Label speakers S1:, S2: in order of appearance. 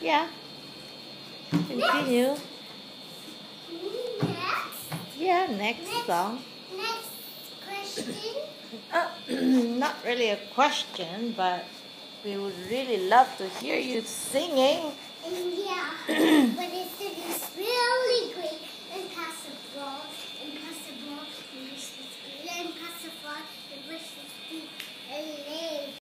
S1: Yeah. Continue.
S2: Next.
S1: Yeah, next song.
S2: Next question.
S1: Not really a question, but we would really love to hear you singing.
S2: Yeah, but it's really great.